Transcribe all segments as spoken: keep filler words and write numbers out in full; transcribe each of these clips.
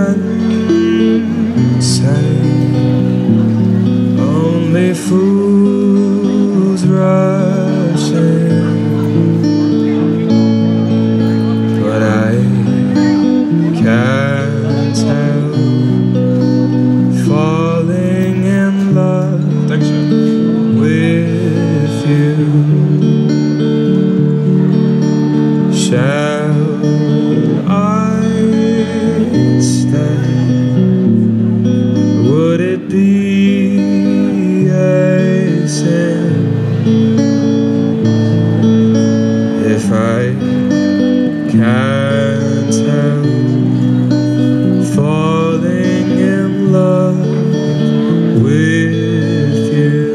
can say only fools rush in, but I can't help falling in love with you. Shall I stay? Would it be a sin if I can't help falling in love with you?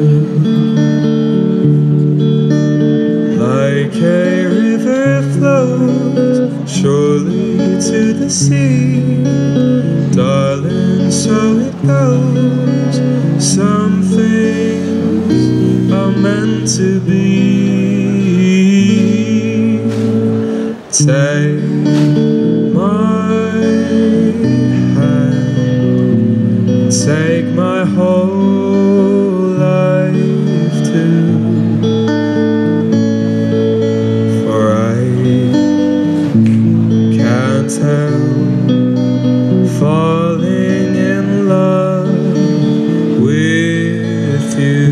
Like a river flows surely to the sea, darling, so it goes. Some things are meant to be. Take my hand, take my whole life too, for I can't help falling in love with you.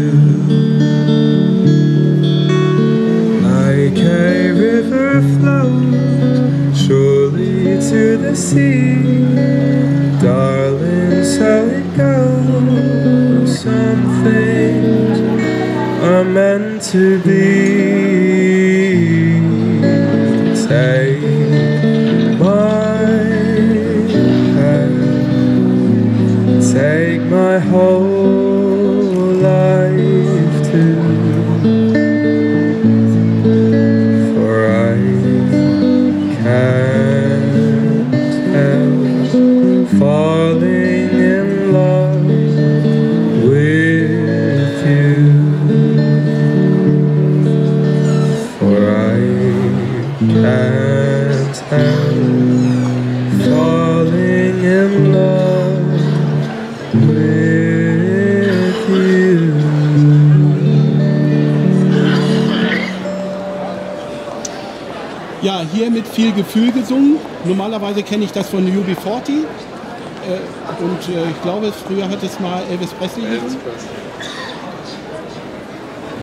Like a river flows surely to the sea, darling, so it goes. Some things are meant to be. Take my hand, take my whole life too, for I can't help falling in love with you, for I can't help falling in love with you. Ja, hier mit viel Gefühl gesungen. Normalerweise kenne ich das von U B vierzig. Äh, und äh, ich glaube, früher hat es mal Elvis Presley gesungen.